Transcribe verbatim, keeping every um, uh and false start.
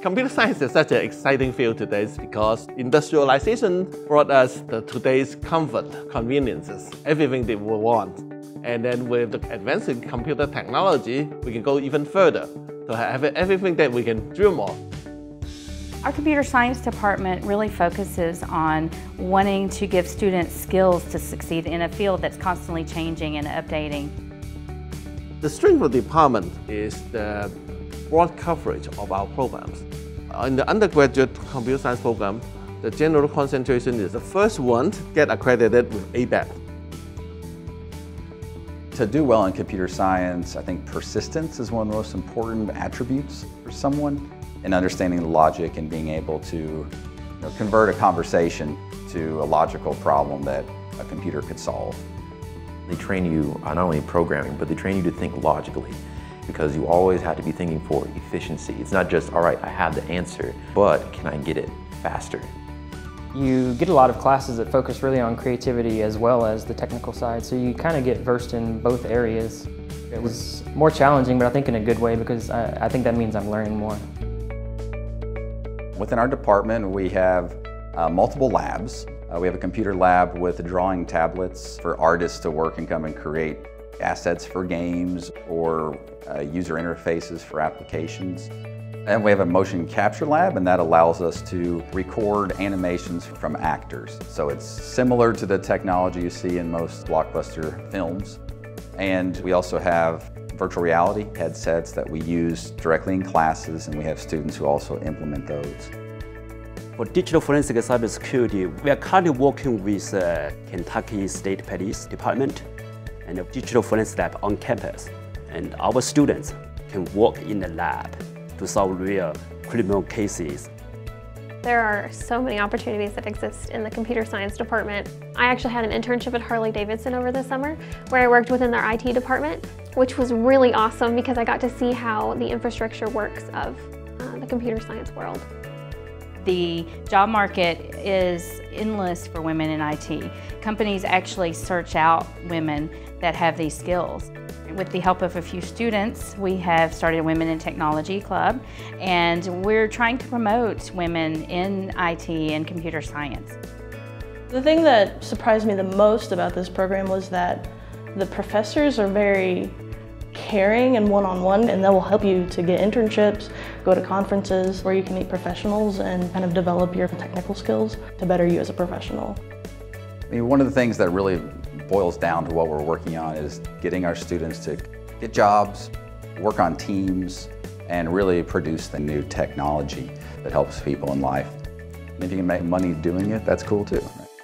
Computer science is such an exciting field today because industrialization brought us the today's comfort, conveniences, everything that we want. And then with the advance in computer technology, we can go even further to have everything that we can dream of. Our computer science department really focuses on wanting to give students skills to succeed in a field that's constantly changing and updating. The strength of the department is the broad coverage of our programs. In the undergraduate computer science program, the general concentration is the first one to get accredited with A B A P. To do well in computer science, I think persistence is one of the most important attributes for someone, and understanding the logic and being able to you know, convert a conversation to a logical problem that a computer could solve. They train you on not only programming, but they train you to think logically, because you always have to be thinking for efficiency. It's not just, all right, I have the answer, but can I get it faster? You get a lot of classes that focus really on creativity as well as the technical side, so you kind of get versed in both areas. It was more challenging, but I think in a good way, because I, I think that means I'm learning more. Within our department, we have uh, multiple labs. Uh, we have a computer lab with drawing tablets for artists to work and come and create assets for games or uh, user interfaces for applications. And we have a motion capture lab, and that allows us to record animations from actors. So it's similar to the technology you see in most blockbuster films. And we also have virtual reality headsets that we use directly in classes, and we have students who also implement those. For digital forensic cybersecurity, we are currently working with uh, Kentucky State Police Department and a digital forensic lab on campus. And our students can work in the lab to solve real criminal cases. There are so many opportunities that exist in the computer science department. I actually had an internship at Harley-Davidson over the summer where I worked within their I T department, which was really awesome because I got to see how the infrastructure works of uh, the computer science world. The job market is endless for women in I T. Companies actually search out women that have these skills. With the help of a few students, we have started a Women in Technology Club, and we're trying to promote women in I T and computer science. The thing that surprised me the most about this program was that the professors are very caring and one-on-one, and they will help you to get internships, go to conferences where you can meet professionals and kind of develop your technical skills to better you as a professional. I mean, one of the things that really boils down to what we're working on is getting our students to get jobs, work on teams, and really produce the new technology that helps people in life. And if you can make money doing it, that's cool too. Right?